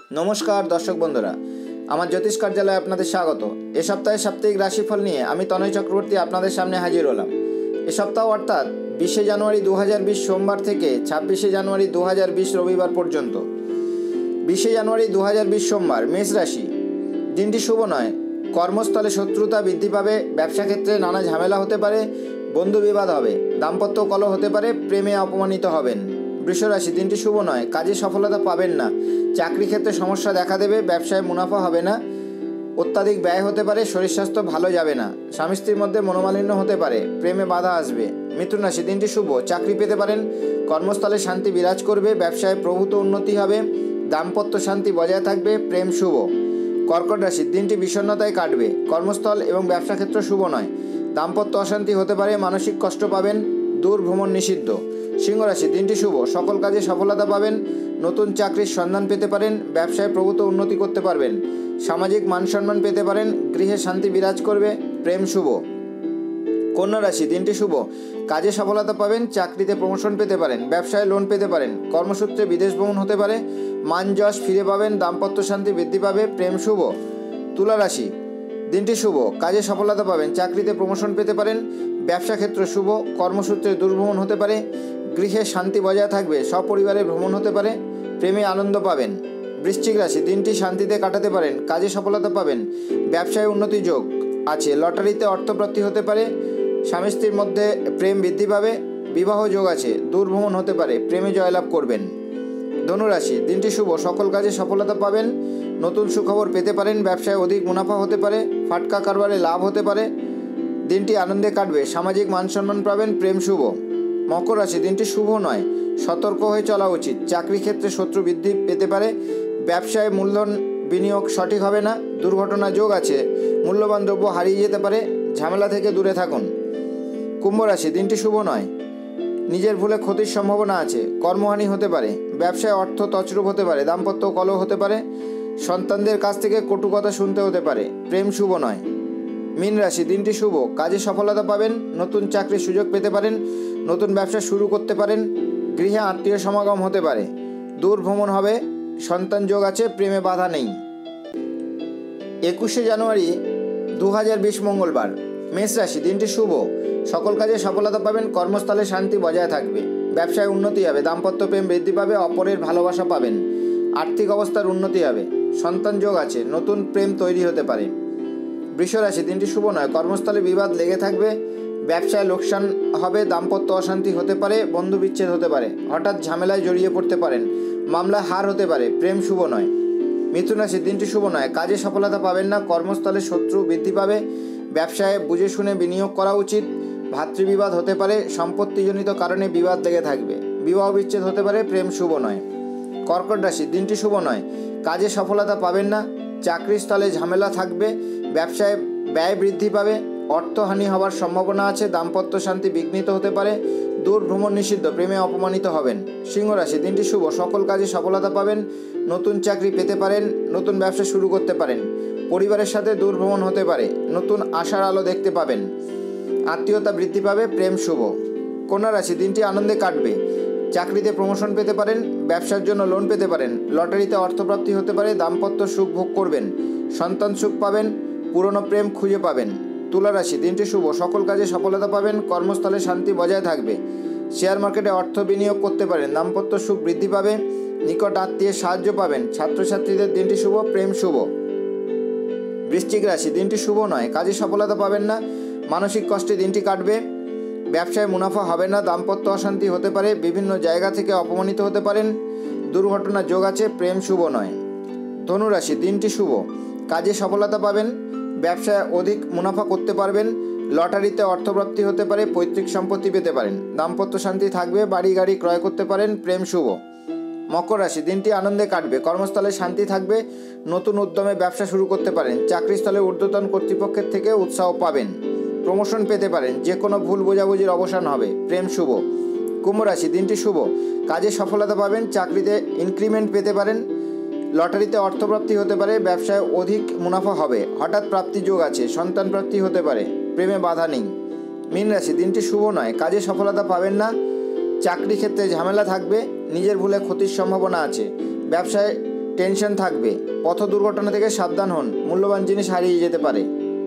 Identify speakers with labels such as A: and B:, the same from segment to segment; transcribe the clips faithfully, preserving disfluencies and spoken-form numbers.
A: नमस्कार दर्शक बंधुरा आमार ज्योतिष कार्यालय आपनादेर स्वागत। ए सप्ताहे साप्ताहिक राशिफल निये आमी तनय चक्रवर्ती आपनादेर सामने हाजिर हलाम। ए सप्ताह अर्थात बीसे जानुआरी दो हज़ार बीस सोमवार थेके छब्बीसे जानुआरी दो हज़ार बीस रविवार पर्यन्त। बीसे जानुआरी दो हज़ार बीस सोमवार मेष राशि। दिनटी शुभ नय। कर्मस्थले शत्रुता बृद्धि पाबे। व्यवसा क्षेत्रे नाना झमेला होते पारे। बंधु विवाद होबे। दाम्पत्य कलह होते पारे। प्रेमे अपमानित हबेन। वृष राशि। दिनटी शुभ नय। काजे सफलता पाबेन ना। चाकरी क्षेत्रे समस्या देखा देबे। व्यवसाय मुनाफा होबे ना। अत्यधिक व्यय होते पारे। शरीर स्वास्थ्य भालो जाबे ना। स्वामी स्त्रीर मध्ये मनोमालिन्य होते पारे। प्रेमे बाधा आसबे। मिथुन राशि। दिनटी शुभ। चाकरी पेते पारेन। कर्मस्थले शांति बिराज करबे। व्यवसाय प्रभूत उन्नति होबे। दाम्पत्य शांति बजाय थाकबे। प्रेम शुभ। कर्कट राशि। दिनटी विषण्णताय काटबे। कर्मस्थल एवं व्यवसा क्षेत्र शुभ नय। दाम्पत्य अशांति होते पारे। मानसिक कष्ट पाबेन। दूर भ्रमण निषिद्ध। सिंह राशि। दिनटी शुभ। सकल काजे सफलता पाबेन। नतून चाकरिर सन्धान पेते पारेन। व्यवसाय प्रभूत उन्नति करते पारबेन। सामाजिक मान सम्मान पेते पारेन। गृहे शांति बिराज करबे। प्रेम शुभ। कन्या राशि। दिनटी शुभ। काजे सफलता पाबेन। चाकरिते प्रमोशन पेते पारेन। व्यवसाय लोन पेते पारेन। कर्मसूत्रे विदेश भ्रमण होते पारे। मान यश फिरे पाबेन। दाम्पत्य शांति बृद्धि पाबे। प्रेम शुभ। तुला राशि। दिनटी शुभ। काजे सफलता पाबेन। चाकरिते प्रमोशन पेते पारेन। व्यवसा क्षेत्र शुभ। कर्मसूत्रे दूरभ्रमण होते पारे। गृहे शांति बजाय थाकबे। सपरिवारे भ्रमण होते पारे। प्रेमे आनंद पाबेन। वृश्चिक राशि। दिनटी शांतिते काटाते पारेन। काजे सफलता पाबेन। व्यवसाय उन्नति योग आछे। लटारिते अर्थप्राप्ति होते पारे। स्वामी स्त्रीर मध्ये प्रेम बृद्धि पाबे। विवाह योग आछे। दूर भ्रमण होते पारे। प्रेमे जयलाभ करबेन। धनुराशि। दिनटी शुभ। सकल काजे सफलता पाबेन। नतून सुखबर पेते पारेन। व्यवसाय अधिक मुनाफा होते पारे। फाटका कारबारे लाभ होते पारे। दिनटी आनंदे काटबे। सामाजिक मान सम्मान पाबेन। प्रेम शुभ। मकर राशि। दिनटी शुभ नय। सतर्क हये चला उचित। चाकरी क्षेत्रे शत्रु बृद्धि पेते पारे। व्यवसाय मूलधन बिनियोग सठिक होबे ना। दुर्घटना योग आछे। मूल्यवान द्रव्य हारिये जेते पारे। झमेला थेके दूरे थाकुन। कुम्भ राशि। दिनटी शुभ नय। निजेर भूले क्षतिर सम्भावना आछे। कर्महानि होते पारे। व्यवसाय अर्थ तछरूप होते पारे। दाम्पत्य कलह होते पारे। सन्तानदेर काछ थेके कटु कथा शुनते होते पारे। प्रेम शुभ नय। मीन राशि। दिनटी शुभ। काजे सफलता पाबेन। नतून चाकरिर सुयोग पेते पारेन। नतून व्यवसा शुरू करते पारेन। गृहे आत्मीय समागम होते पारे। दूर भ्रमण होबे। सन्तान योग आछे। प्रेमे बाधा नेই। एकुशे जानुआरी दो हज़ार बीस मंगलवार मेष राशि। दिनटी शुभ। सकल काजे सफलता पाबेन। कर्मस्थले शांति बजाय थाकबे। व्यवसाय उन्नति होबे। दाम्पत्य प्रेम बृद्धि पाबे। अपरेर भालोबासा पाबेन। आर्थिक अवस्थार उन्नति होबे। सन्तान योग आछे। नतून प्रेम तैरी होते पारे। वृष राशि। दिनटी शुभ नय। कर्मस्थले विवाद लेगे थाकबे। व्यवसाय लोकसान होबे। दाम्पत्य अशांति होते पारे। बंधु विच्छेद होते पारे। हठाৎ झमेलाय जड़िए पड़ते पारेन। मामलाय हार होते पारे। प्रेम शुभ नय। मिथुन राशि। दिनटी शुभ नय। काजे सफलता पाबेन ना। कर्मस्थले शत्रु बृद्धि पाबे। व्यवसाय बुझे शुने बिनियोग करा उचित। भातृविवाद होते पारे। सम्पत्तिजनित कारणे विवाद लेगे थाकबे। विवाह विच्छेद होते पारे। प्रेम शुभ नय। कर्कट राशि। दिनटी शुभ नय। काजे सफलता पाबेन ना। चाकरी स्थले झमेला थाकबे। व्यवसाय व्यय बृद्धि पाबे। अर्थहानि हवार सम्भावना आछे। दाम्पत्य शांति विघ्नित होते पारे। दूर भ्रमण निषिद्ध। प्रेमे अपमानित हबेन। सिंह राशि। दिनटी शुभ। सकल काजे सफलता पाबेन। नतून चाकरी पेते पारेन। नतून व्यवसा शुरू करते पारेन। परिवारेर साथे दूर भ्रमण होते पारे। नतून आशार आलो देखते पाबेन। आत्मीयता बृद्धि पाबे। प्रेम शुभ। कन्या राशि। दिनटी आनंदे काटबे। चाकरिते प्रमोशन पेते पारेन। व्यवसार जन्य लोन पेते पारेन। लटारिते अर्थप्राप्ति होते पारे। दाम्पत्य सुख भोग करबेन। सन्तान सुख पाबेन। पुरानो प्रेम खुঁজে पाबेन। तुला राशि। दिनटी शुभ। सकल काजे सफलता पाबेन। कर्मस्थले शांति बजाय थाकबे। शेयर मार्केटे अर्थ बिनियोग करते पारेन। दाम्पत्य सुख बृद्धि पाबे। निकट आत्मीय साहाय्य पाबेन। छात्र छात्रीदेर दिनटी शुभ। प्रेम शुभ। वृश्चिक राशि। दिनटी शुभ नय। काजे सफलता पाबेन ना। मानसिक कष्टे दिनटी काटबे। व्यवसाय मुनाफा होबे ना। दाम्पत्य अशांति होते पारे। विभिन्न जायगा थेके अपमानित होते पारेन। दुर्घटना योग आछे। प्रेम शुभ नय। धनु राशि। दिनटी शुभ। काजे सफलता पाबेन। व्यवसाय अधिक मुनाफा करते पारबेन। लटारिते अर्थप्राप्ति होते पारे। पैतृक सम्पत्ति पेते पारेन। दाम्पत्य शांति थाकबे। बाड़ी गाड़ी क्रय करते पारेन। प्रेम शुभ। मकर राशि। दिनटी आनंदे काटबे। कर्मस्थले शांति थाकबे। नतून उद्यमे व्यवसा शुरू करते पारेन। चाकरिस्थले ऊर्ध्वतन कर्तृपक्षेर थेके उत्साह पाबेन। प्रमोशन पेते पारेन। जे कोनो भूल बोझाबुझिर अवसान होबे। प्रेम शुभ। कुम्भ राशि। दिनटी शुभ। काजे सफलता पाबेन। चाकरिते इनक्रिमेंट पेते पारेन। लटारिते अर्थप्राप्ति होते पारे। व्यवसाय अधिक मुनाफा होबे। हठाৎ प्राप्ति योग आछे। सन्तान प्राप्ति होते पारे। प्रेमे बाधा नेই। मीन राशि। दिनटी शुभ नय। काजे सफलता पाबेन ना। चाकरी क्षेत्रे झमेला थाकबे। निजेर भूले क्षतिर सम्भावना आछे। व्यवसाय টেনশন থাকবে। পথ দুর্ঘটনা থেকে সাবধান হন, মূল্যবান জিনিস হারিয়ে যেতে পারে।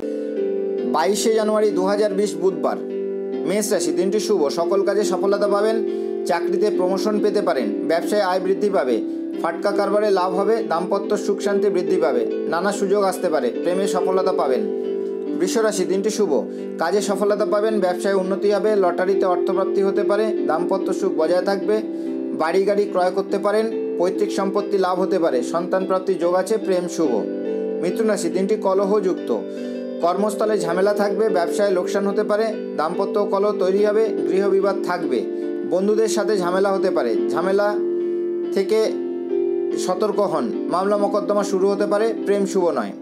A: বাইশে জানুয়ারি দু হাজার বিশ বুধবার, মেষ রাশি, দিনটি শুভ। সকল কাজে সফলতা পাবেন। চাকরিতে প্রমোশন পেতে পারেন। ব্যবসায় আয় বৃদ্ধি পাবে। ফাটকা কারবারে লাভ হবে। দাম্পত্য সুখ শান্তি বৃদ্ধি পাবে। নানা সুযোগ আসতে পারে। প্রেমে সফলতা পাবেন। বৃষ রাশি, দিনটি শুভ। কাজে সফলতা পাবেন। ব্যবসায় উন্নতি হবে। লটারিতে অর্থপ্রাপ্তি হতে পারে। দাম্পত্য সুখ বজায় থাকবে। বাড়ি গাড়ি ক্রয় করতে পারেন। পৈতৃক সম্পত্তি লাভ হতে পারে। সন্তান প্রাপ্তির যোগ আছে। প্রেম শুভ। মিথুন রাশি, দিনটি কলহযুক্ত। কর্মস্থলে ঝামেলা থাকবে। ব্যবসায় লোকসান হতে পারে। দাম্পত্য কলহ তৈরি হবে। গৃহ বিবাদ থাকবে। বন্ধুদের সাথে ঝামেলা হতে পারে। ঝামেলা থেকে সতর্ক হন। মামলা মোকদ্দমা শুরু হতে পারে। প্রেম শুভ নয়।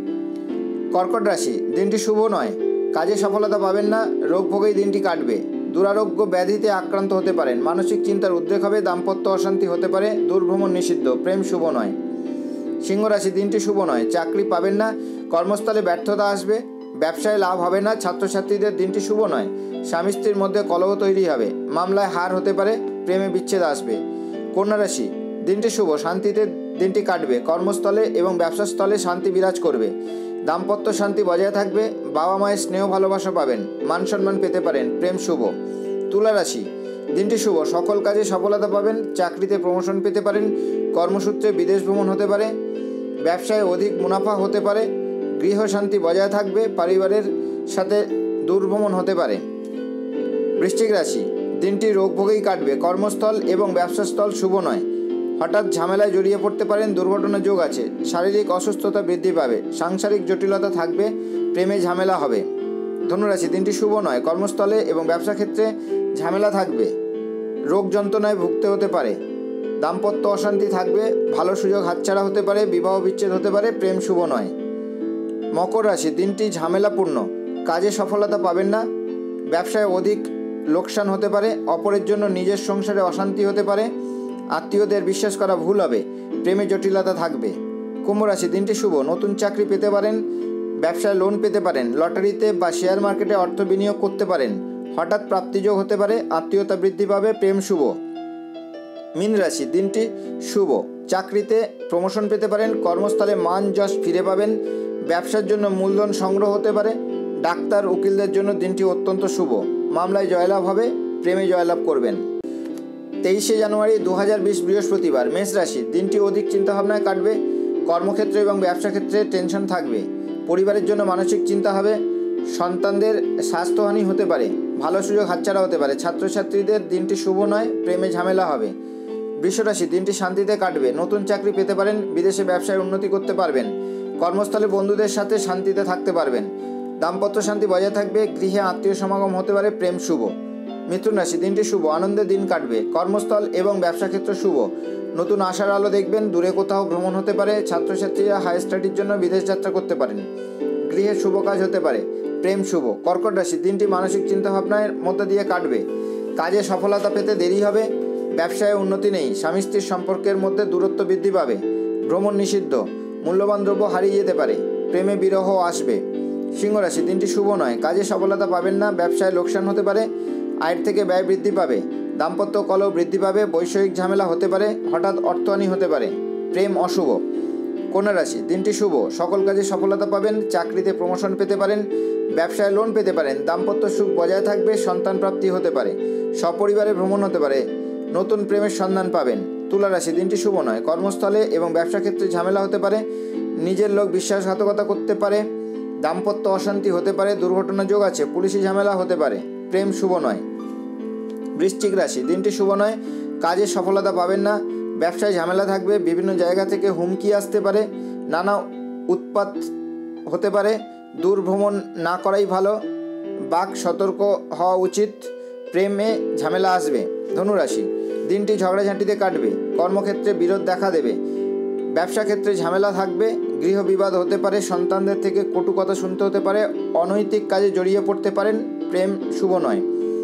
A: কর্কট রাশি, দিনটি শুভ নয়। কাজে সফলতা পাবেন না। রোগ ভোগেই দিনটি কাটবে। দুরারোগ্য ব্যাধিতে আক্রান্ত হতে পারেন। মানসিক চিন্তার উদ্রেক হবে। দাম্পত্য অশান্তি হতে পারে। দূরভ্রমণ নিষিদ্ধ। প্রেম শুভ নয়। সিংহ রাশি, দিনটি শুভ নয়। চাকরি পাবেন না। কর্মস্থলে ব্যর্থতা আসবে। ব্যবসায় লাভ হবে না। ছাত্রছাত্রীদের দিনটি শুভ নয়। স্বামী স্ত্রীর মধ্যে কলহ তৈরি হবে। মামলায় হার হতে পারে। প্রেমে বিচ্ছেদ আসবে। কন্যা রাশি, দিনটি শুভ। শান্তিতে দিনটি কাটবে। কর্মস্থলে এবং ব্যবসাস্থলে শান্তি বিরাজ করবে। দাম্পত্য শান্তি বজায় থাকবে। বাবা মায়ের স্নেহ ভালোবাসা পাবেন। মান সম্মান পেতে পারেন। প্রেম শুভ। তুলা রাশি, দিনটি শুভ। সকল কাজে সফলতা পাবেন। চাকরিতে প্রমোশন পেতে পারেন। কর্মসূত্রে বিদেশ ভ্রমণ হতে পারে। ব্যবসায় অধিক মুনাফা হতে পারে। গৃহ শান্তি বজায় থাকবে। পরিবারের সাথে দূরভ্রমণ হতে পারে। বৃশ্চিক রাশি, দিনটি রোগ ভোগেই কাটবে। কর্মস্থল এবং ব্যবসাস্থল শুভ নয়। হঠাৎ ঝামেলায় জড়িয়ে পড়তে পারেন। দুর্ঘটনার যোগ আছে। শারীরিক অসুস্থতা বৃদ্ধি পাবে। সাংসারিক জটিলতা থাকবে। প্রেমে ঝামেলা হবে। ধনুরাশি, দিনটি শুভ নয়। কর্মস্থলে এবং ব্যবসা ক্ষেত্রে ঝামেলা থাকবে। রোগ যন্ত্রণায় ভুগতে হতে পারে। দাম্পত্য অশান্তি থাকবে। ভালো সুযোগ হাতছাড়া হতে পারে। বিবাহ বিচ্ছেদ হতে পারে। প্রেম শুভ নয়। মকর রাশি, দিনটি ঝামেলাপূর্ণ। কাজে সফলতা পাবেন না। ব্যবসায় অধিক লোকসান হতে পারে। অপরের জন্য নিজের সংসারে অশান্তি হতে পারে। আত্মীয়দের বিশ্বাস করা ভুল হবে। প্রেমে জটিলতা থাকবে। কুম্ভ রাশি, দিনটি শুভ। নতুন চাকরি পেতে পারেন। ব্যবসায় লোন পেতে পারেন। লটারিতে বা শেয়ার মার্কেটে অর্থ বিনিয়োগ করতে পারেন। হঠাৎ প্রাপ্তিযোগ হতে পারে। আত্মীয়তা বৃদ্ধি পাবে। প্রেম শুভ। মীন রাশি, দিনটি শুভ। চাকরিতে প্রমোশন পেতে পারেন। কর্মস্থলে মান যশ ফিরে পাবেন। ব্যবসার জন্য মূলধন সংগ্রহ হতে পারে। ডাক্তার উকিলদের জন্য দিনটি অত্যন্ত শুভ। মামলায় জয়লাভ হবে। প্রেমে জয়লাভ করবেন। তেইশে জানুয়ারি দু হাজার বিশ বৃহস্পতিবার, মেষ রাশি, দিনটি অধিক চিন্তাভাবনায় কাটবে। কর্মক্ষেত্রে এবং ব্যবসা ক্ষেত্রে টেনশন থাকবে। পরিবারের জন্য মানসিক চিন্তা হবে। সন্তানদের স্বাস্থ্যহানি হতে পারে। ভালো সুযোগ হাতছাড়া হতে পারে। ছাত্রছাত্রীদের দিনটি শুভ নয়। প্রেমে ঝামেলা হবে। বৃষ রাশি, দিনটি শান্তিতে কাটবে। নতুন চাকরি পেতে পারেন। বিদেশে ব্যবসায় উন্নতি করতে পারবেন। কর্মস্থলে বন্ধুদের সাথে শান্তিতে থাকতে পারবেন। দাম্পত্য শান্তি বজায় থাকবে। গৃহে আত্মীয় সমাগম হতে পারে। প্রেম শুভ। মিথুন রাশি, দিনটি শুভ। আনন্দে দিন কাটবে। কর্মস্থল এবং ব্যবসা ক্ষেত্র শুভ। নতুন আশার আলো দেখবেন। দূরে কোথাও ভ্রমণ হতে পারে। ছাত্রছাত্রীরা হাই স্টাডির জন্য বিদেশ যাত্রা করতে পারেন। গৃহে শুভ কাজ হতে পারে। প্রেম শুভ। কর্কট রাশি, দিনটি মানসিক চিন্তাভাবনার মধ্যে দিয়ে কাটবে। কাজে সফলতা পেতে দেরি হবে। ব্যবসায় উন্নতি নেই। স্বামী স্ত্রীর সম্পর্কের মধ্যে দূরত্ব বৃদ্ধি পাবে। ভ্রমণ নিষিদ্ধ। মূল্যবান দ্রব্য হারিয়ে যেতে পারে। প্রেমে বিরহ আসবে। সিংহ রাশি, দিনটি শুভ নয়। কাজে সফলতা পাবেন না। ব্যবসায় লোকসান হতে পারে। আয়ের থেকে ব্যয় বৃদ্ধি পাবে। দাম্পত্য কলহ বৃদ্ধি পাবে। বৈষয়িক ঝামেলা হতে পারে। হঠাৎ অর্থহানি হতে পারে। প্রেম অশুভ। কন্যা রাশি, দিনটি শুভ। সকল কাজে সফলতা পাবেন। চাকরিতে প্রমোশন পেতে পারেন। ব্যবসায় লোন পেতে পারেন। দাম্পত্য সুখ বজায় থাকবে। সন্তান প্রাপ্তি হতে পারে। সপরিবারে ভ্রমণ হতে পারে। নতুন প্রেমের সন্ধান পাবেন। তুলা রাশি, দিনটি শুভ নয়। কর্মস্থলে এবং ব্যবসা ক্ষেত্রে ঝামেলা হতে পারে। নিজের লোক বিশ্বাসঘাতকতা করতে পারে। দাম্পত্য অশান্তি হতে পারে। দুর্ঘটনা যোগ আছে। পুলিশি ঝামেলা হতে পারে। প্রেম শুভ নয়। বৃশ্চিক রাশি, দিনটি শুভ নয়। কাজে সফলতা পাবেন না। ব্যবসায় ঝামেলা থাকবে। বিভিন্ন জায়গা থেকে হুমকি আসতে পারে। নানা উৎপাত হতে পারে। দূর ভ্রমণ না করাই ভালো। বাক সতর্ক হওয়া উচিত। প্রেমে ঝামেলা আসবে। ধনুরাশি, দিনটি ঝগড়াঝাঁটিতে কাটবে। কর্মক্ষেত্রে বিরোধ দেখা দেবে। ব্যবসা ক্ষেত্রে ঝামেলা থাকবে। গৃহ বিবাদ হতে পারে। সন্তানদের থেকে কটু কথা শুনতে হতে পারে। অনৈতিক কাজে জড়িয়ে পড়তে পারেন। প্রেম শুভ নয়।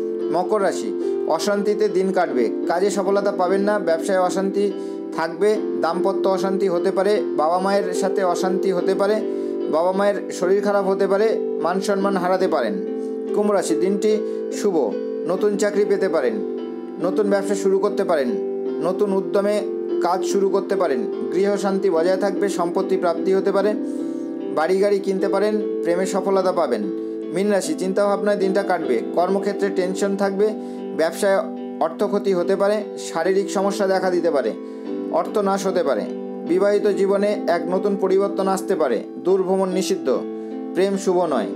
A: মকর রাশি, অশান্তিতে দিন কাটবে। কাজে সফলতা পাবেন না। ব্যবসায় অশান্তি থাকবে। দাম্পত্য অশান্তি হতে পারে। বাবা মায়ের সাথে অশান্তি হতে পারে। বাবা মায়ের শরীর খারাপ হতে পারে। মান সম্মান হারাতে পারেন। কুম্ভ রাশি, দিনটি শুভ। নতুন চাকরি পেতে পারেন। নতুন ব্যবসা শুরু করতে পারেন। নতুন উদ্যমে কাজ শুরু করতে পারেন, গৃহ শান্তি বজায় থাকবে, সম্পত্তি প্রাপ্তি হতে পারে, বাড়ি গাড়ি কিনতে পারেন, প্রেমে সফলতা পাবেন। মীন রাশি, চিন্তাভাবনায় দিনটা কাটবে, কর্মক্ষেত্রে টেনশন থাকবে, ব্যবসায় অর্থ ক্ষতি হতে পারে, শারীরিক সমস্যা দেখা দিতে পারে, অর্থ নাশ হতে পারে, বিবাহিত জীবনে এক নতুন পরিবর্তন আসতে পারে, দূর ভ্রমণ নিষিদ্ধ, প্রেম শুভ নয়।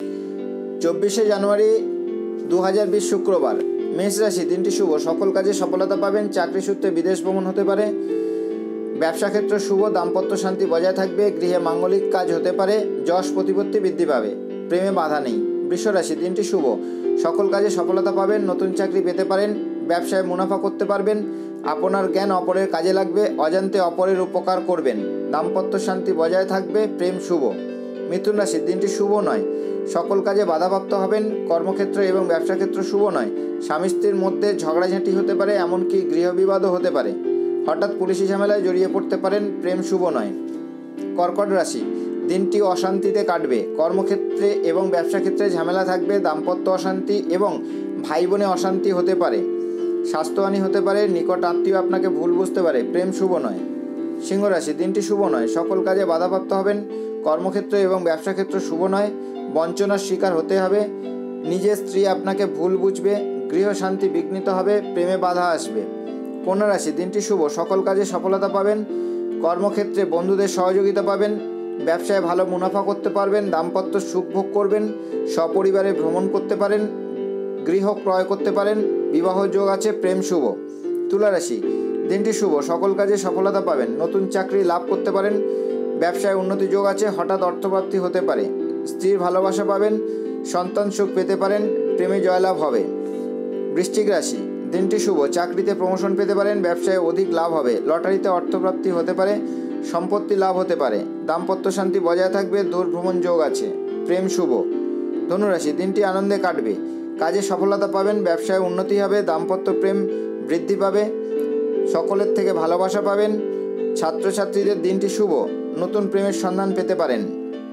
A: চব্বিশে জানুয়ারি দু হাজার বিশ শুক্রবার, মেষ রাশি, দিনটি শুভ, সকল কাজে সফলতা পাবেন, চাকরি সূত্রে বিদেশ ভ্রমণ হতে পারে, ব্যবসা ক্ষেত্র শুভ, দাম্পত্য শান্তি বজায় থাকবে, গৃহে মাঙ্গলিক কাজ হতে পারে, যশ প্রতিপত্তি বৃদ্ধি পাবে, প্রেমে বাধা নেই। বৃষ রাশি, দিনটি শুভ, সকল কাজে সফলতা পাবেন, নতুন চাকরি পেতে পারেন, ব্যবসায় মুনাফা করতে পারবেন, আপনার জ্ঞান অপরের কাজে লাগবে, অজান্তে অপরের উপকার করবেন, দাম্পত্য শান্তি বজায় থাকবে, প্রেম শুভ। মিথুন রাশি, দিনটি শুভ নয়, সকল কাজে বাধাপ্রাপ্ত হবেন, কর্মক্ষেত্র এবং ব্যবসা ক্ষেত্র শুভ নয়, স্বামী স্ত্রীর মধ্যে ঝগড়াঝাঁটি হতে পারে, এমনকি গৃহবিবাদও হতে পারে, হঠাৎ পুলিশি ঝামেলায় জড়িয়ে পড়তে পারেন, প্রেম শুভ নয়। কর্কট রাশি, দিনটি অশান্তিতে কাটবে, কর্মক্ষেত্রে এবং ব্যবসা ক্ষেত্রে ঝামেলা থাকবে, দাম্পত্য অশান্তি এবং ভাই বোনে অশান্তি হতে পারে, স্বাস্থ্যহানি হতে পারে, নিকট আত্মীয় আপনাকে ভুল বুঝতে পারে, প্রেম শুভ নয়। সিংহ রাশি, দিনটি শুভ নয়, সকল কাজে বাধাপ্রাপ্ত হবেন, কর্মক্ষেত্র এবং ব্যবসা ক্ষেত্র শুভ নয়, বঞ্চনার শিকার হতে হবে, নিজের স্ত্রী আপনাকে ভুল বুঝবে, গৃহ শান্তি বিঘ্নিত হবে, প্রেমে বাধা আসবে। কন্যা রাশি, দিনটি শুভ, সকল কাজে সফলতা পাবেন, কর্মক্ষেত্রে বন্ধুদের সহযোগিতা পাবেন, ব্যবসায় ভালো মুনাফা করতে পারবেন, দাম্পত্য সুখ ভোগ করবেন, সপরিবারে ভ্রমণ করতে পারেন, গৃহ ক্রয় করতে পারেন, বিবাহ যোগ আছে, প্রেম শুভ। তুলা রাশি, দিনটি শুভ, সকল কাজে সফলতা পাবেন, নতুন চাকরি লাভ করতে পারেন, ব্যবসায় উন্নতি যোগ আছে, হঠাৎ অর্থপ্রাপ্তি হতে পারে, স্ত্রীর ভালোবাসা পাবেন, সন্তান সুখ পেতে পারেন, প্রেমে জয়লাভ হবে। বৃশ্চিক রাশি, দিনটি শুভ, চাকরিতে প্রমোশন পেতে পারেন, ব্যবসায় অধিক লাভ হবে, লটারিতে অর্থপ্রাপ্তি হতে পারে, সম্পত্তি লাভ হতে পারে, দাম্পত্য শান্তি বজায় থাকবে, দূর ভ্রমণ যোগ আছে, প্রেম শুভ। ধনুরাশি, দিনটি আনন্দে কাটবে, কাজে সফলতা পাবেন, ব্যবসায় উন্নতি হবে, দাম্পত্য প্রেম বৃদ্ধি পাবে, সকলের থেকে ভালোবাসা পাবেন, ছাত্রছাত্রীদের দিনটি শুভ, নতুন প্রেমের সন্ধান পেতে পারেন।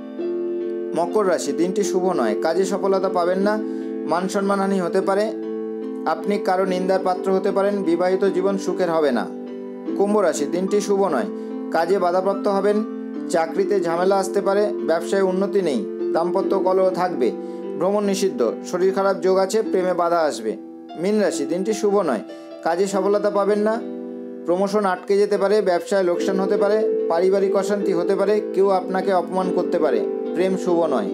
A: মকর রাশি, দিনটি শুভ নয়, কাজে সফলতা পাবেন না, মান সম্মানহানি হতে পারে, আপনি কারো নিন্দার পাত্র হতে পারেন, বিবাহিত জীবন সুখের হবে না। কুম্ভ রাশি, দিনটি শুভ নয়, কাজে বাধাপ্রাপ্ত হবেন, চাকরিতে ঝামেলা আসতে পারে, ব্যবসায় উন্নতি নেই, দাম্পত্য কলহ থাকবে, ভ্রমণ নিষিদ্ধ, শরীর খারাপ যোগ আছে, প্রেমে বাধা আসবে। মীন রাশি, দিনটি শুভ নয়, কাজে সফলতা পাবেন না, প্রমোশন আটকে যেতে পারে, ব্যবসায় লোকসান হতে পারে, পারিবারিক অশান্তি হতে পারে, কেউ আপনাকে অপমান করতে পারে, প্রেম শুভ নয়।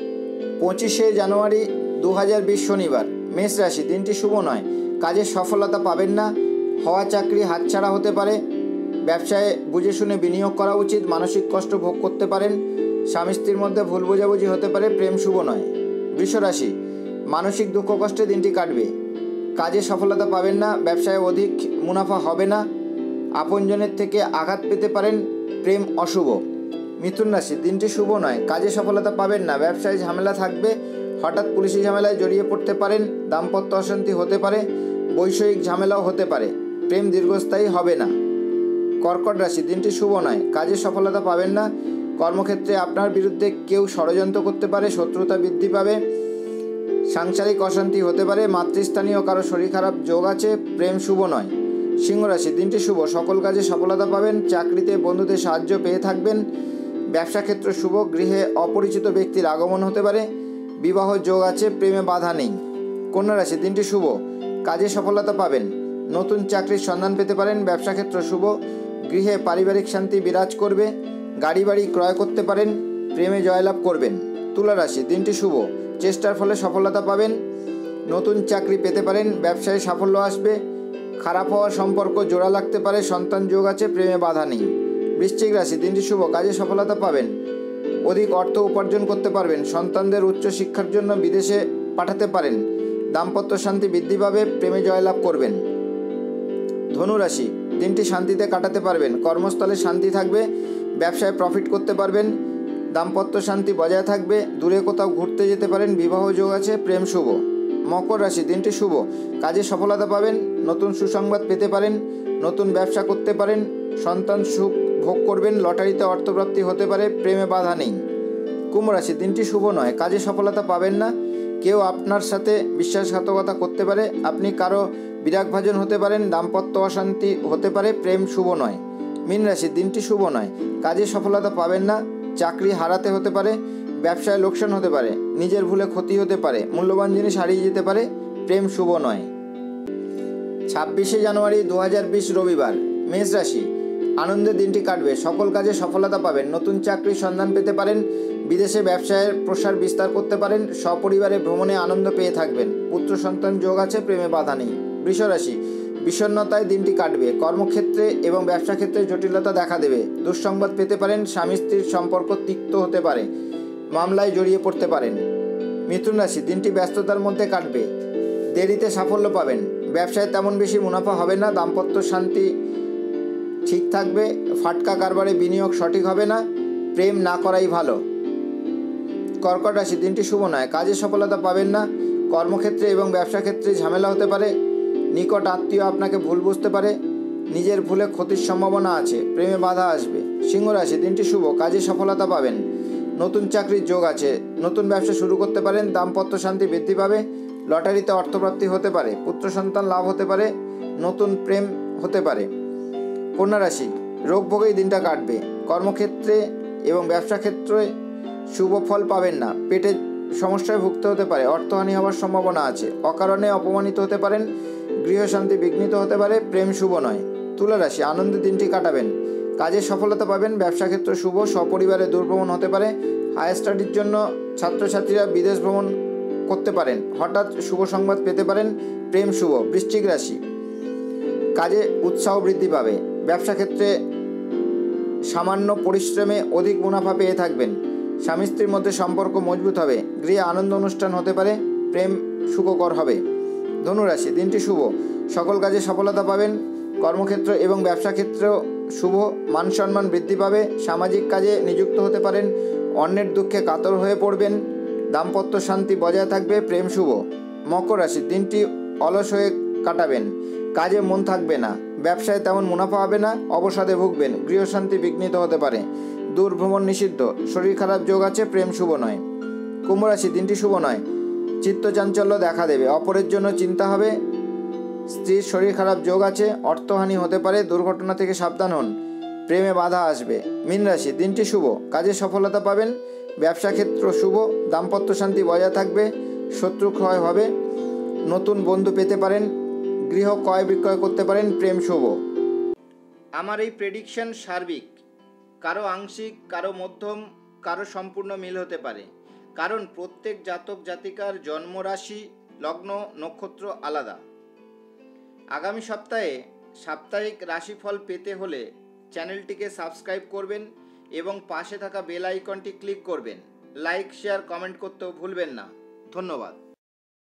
A: পঁচিশে জানুয়ারি দু হাজার বিশ শনিবার, মেষ রাশি, দিনটি শুভ নয়, কাজে সফলতা পাবেন না, হওয়া চাকরি হাতছাড়া হতে পারে, ব্যবসায় বুঝে শুনে বিনিয়োগ করা উচিত, মানসিক কষ্ট ভোগ করতে পারেন, স্বামী স্ত্রীর মধ্যে ভুল বোঝাবুঝি হতে পারে, প্রেম শুভ নয়। বৃষ রাশি, মানসিক দুঃখ কষ্টে দিনটি কাটবে, কাজে সফলতা পাবেন না, ব্যবসায় অধিক মুনাফা হবে না, আপনজনের থেকে আঘাত পেতে পারেন, প্রেম অশুভ। মিথুন রাশি, দিনটি শুভ নয়, কাজে সফলতা পাবেন না, ব্যবসায় ঝামেলা থাকবে, হঠাৎ পুলিশি ঝামেলায় জড়িয়ে পড়তে পারেন, দাম্পত্য অশান্তি হতে পারে, বৈষয়িক ঝামেলাও হতে পারে, প্রেম দীর্ঘস্থায়ী হবে না। কর্কট রাশি, দিনটি শুভ নয়, কাজে সফলতা পাবেন না, কর্মক্ষেত্রে আপনার বিরুদ্ধে কেউ ষড়যন্ত্র করতে পারে, শত্রুতা বৃদ্ধি পাবে, সাংসারিক অশান্তি হতে পারে, মাতৃস্থানীয় কারো শরীর খারাপ যোগ আছে, প্রেম শুভ নয়। সিংহ রাশি, দিনটি শুভ, সকল কাজে সফলতা পাবেন, চাকরিতে বন্ধুদের সাহায্য পেয়ে থাকবেন, ব্যবসা ক্ষেত্র শুভ, গৃহে অপরিচিত ব্যক্তির আগমন হতে পারে, বিবাহ যোগ আছে, প্রেমে বাধা নেই। কন্যা রাশি, দিনটি শুভ, কাজে সফলতা পাবেন, নতুন চাকরির সন্ধান পেতে পারেন, ব্যবসা ক্ষেত্র শুভ, গৃহে পারিবারিক শান্তি বিরাজ করবে, গাড়ি বাড়ি ক্রয় করতে পারেন, প্রেমে জয়লাভ করবেন। তুলা রাশি, দিনটি শুভ, চেষ্টার ফলে সফলতা পাবেন, নতুন চাকরি পেতে পারেন, ব্যবসায় সাফল্য আসবে, খারাপ হওয়া সম্পর্ক জোড়া লাগতে পারে, সন্তান যোগ আছে, প্রেমে বাধা নেই। বৃশ্চিক রাশি, দিনটি শুভ, কাজে সফলতা পাবেন, অধিক অর্থ উপার্জন করতে পারবেন, সন্তানদের উচ্চ শিক্ষার জন্য বিদেশে পাঠাতে পারেন, দাম্পত্য শান্তি বৃদ্ধি পাবে, প্রেমে জয়লাভ করবেন। ধনু রাশি, দিনটি শান্তিতে কাটাতে পারবেন, কর্মস্থলে শান্তি থাকবে, ব্যবসায় প্রফিট করতে পারবেন, দাম্পত্য শান্তি বজায় থাকবে, দূরে কোথাও ঘুরতে যেতে পারেন, বিবাহ যোগ আছে, প্রেম শুভ। মকর রাশি, দিনটি শুভ, কাজে সফলতা পাবেন, নতুন সুসংবাদ পেতে পারেন, নতুন ব্যবসা করতে পারেন, সন্তান সুখ ভোগ করবেন, লটারিতে অর্থপ্রাপ্তি হতে পারে, প্রেমে বাধা নেই। কুম্ভ রাশি, দিনটি শুভ নয়, কাজে সফলতা পাবেন না, কেউ আপনার সাথে বিশ্বাসঘাতকতা করতে পারে, আপনি কারো বিরাগভাজন হতে পারেন, দাম্পত্য অশান্তি হতে পারে, প্রেম শুভ নয়। মীন রাশি, দিনটি শুভ নয়, কাজে সফলতা পাবেন না, চাকরি হারাতে হতে পারে, ব্যবসায় লোকসান হতে পারে, নিজের ভুলে ক্ষতি হতে পারে, মূল্যবান জিনিস হারিয়ে যেতে পারে, প্রেম শুভ নয়। ছাব্বিশে জানুয়ারি দু হাজার বিশ রবিবার, মেষ রাশি, আনন্দের দিনটি কাটবে, সকল কাজে সফলতা পাবেন, নতুন চাকরির সন্ধান পেতে পারেন, বিদেশে ব্যবসায়ের প্রসার বিস্তার করতে পারেন, সপরিবারে ভ্রমণে আনন্দ পেয়ে থাকবেন, পুত্র সন্তান যোগ আছে, প্রেমে বাধা নেই। বৃষ রাশি, বিষণ্ণতায় দিনটি কাটবে, কর্মক্ষেত্রে এবং ব্যবসা ক্ষেত্রে জটিলতা দেখা দেবে, দুঃসংবাদ পেতে পারেন, স্বামী স্ত্রীর সম্পর্ক তিক্ত হতে পারে, মামলায় জড়িয়ে পড়তে পারেন। মিথুন রাশি, দিনটি ব্যস্ততার মধ্যে কাটবে, দেরিতে সাফল্য পাবেন, ব্যবসায় তেমন বেশি মুনাফা হবে না, দাম্পত্য শান্তি ঠিক থাকবে, ফাটকা কারবারে বিনিয়োগ সঠিক হবে না, প্রেম না করাই ভালো। কর্কট রাশি, দিনটি শুভ নয়, কাজে সফলতা পাবেন না, কর্মক্ষেত্রে এবং ব্যবসা ক্ষেত্রে ঝামেলা হতে পারে, নিকট আত্মীয় আপনাকে ভুল বুঝতে পারে, নিজের ভুলে ক্ষতির সম্ভাবনা আছে, প্রেমে বাধা আসবে। সিংহ রাশি, দিনটি শুভ, কাজে সফলতা পাবেন, নতুন চাকরির যোগ আছে, নতুন ব্যবসা শুরু করতে পারেন, দাম্পত্য শান্তি বৃদ্ধি পাবে, লটারিতে অর্থপ্রাপ্তি হতে পারে, পুত্র সন্তান লাভ হতে পারে, নতুন প্রেম হতে পারে। কন্যা রাশি, রোগ ভোগেই দিনটা কাটবে, কর্মক্ষেত্রে এবং ব্যবসা ক্ষেত্রে শুভ ফল পাবেন না, পেটে সমস্যায় ভুগতে হতে পারে, অর্থহানি হওয়ার সম্ভাবনা আছে, অকারণে অপমানিত হতে পারেন, গৃহশান্তি বিঘ্নিত হতে পারে, প্রেম শুভ নয়। তুলা রাশি, আনন্দের দিনটি কাটাবেন, কাজে সফলতা পাবেন, ব্যবসা ক্ষেত্র শুভ, সপরিবারে দূরভ্রমণ হতে পারে, হায়ার স্টাডির জন্য ছাত্রছাত্রীরা বিদেশ ভ্রমণ করতে পারেন, হঠাৎ শুভ সংবাদ পেতে পারেন, প্রেম শুভ। বৃশ্চিক রাশি, কাজে উৎসাহ বৃদ্ধি পাবে, ব্যবসা ক্ষেত্রে সামান্য পরিশ্রমে অধিক মুনাফা পেয়ে থাকবেন, স্বামী স্ত্রীর মধ্যে সম্পর্ক মজবুত হবে, গৃহে আনন্দ অনুষ্ঠান হতে পারে, প্রেম সুখকর হবে। ধনুরাশি, দিনটি শুভ, সকল কাজে সফলতা পাবেন, কর্মক্ষেত্র এবং ব্যবসা ক্ষেত্রেও শুভ, মান সম্মান বৃদ্ধি পাবে, সামাজিক কাজে নিযুক্ত হতে পারেন, অন্যের দুঃখে কাতর হয়ে পড়বেন, দাম্পত্য শান্তি বজায় থাকবে, প্রেম শুভ। মকর রাশি, দিনটি অলস হয়ে কাটাবেন, কাজে মন থাকবে না, ব্যবসায় তেমন মুনাফা হবে না, অবসাদে ভুগবেন, গৃহশান্তি বিঘ্নিত হতে পারে, দূর ভ্রমণ নিষিদ্ধ, শরীর খারাপ যোগ আছে, প্রেম শুভ নয়। কুম্ভ রাশি, দিনটি শুভ নয়, চিত্তচাঞ্চল্য দেখা দেবে, অপরের জন্য চিন্তা হবে, স্ত্রীর শরীর খারাপ যোগ আছে, অর্থহানি হতে পারে, দুর্ঘটনা থেকে সাবধান হন, প্রেমে বাধা আসবে। মীন রাশি, দিনটি শুভ, কাজে সফলতা পাবেন, ব্যবসা ক্ষেত্র শুভ, দাম্পত্য শান্তি বজায় থাকবে, শত্রু ক্ষয় হবে, নতুন বন্ধু পেতে পারেন, গৃহ ক্রয় বিক্রয় করতে পারেন, প্রেম শুভ। আমার এই প্রেডিকশন সার্বিক, কারো আংশিক, কারো মধ্যম, কারো সম্পূর্ণ মিল হতে পারে, কারণ প্রত্যেক জাতক জাতিকার জন্মরাশি, লগ্ন, নক্ষত্র আলাদা। আগামী সপ্তাহে সাপ্তাহিক রাশিফল পেতে হলে চ্যানেলটিকে সাবস্ক্রাইব করবেন এবং পাশে থাকা বেল আইকনটি ক্লিক করবেন। লাইক, শেয়ার, কমেন্ট করতেও ভুলবেন না। ধন্যবাদ।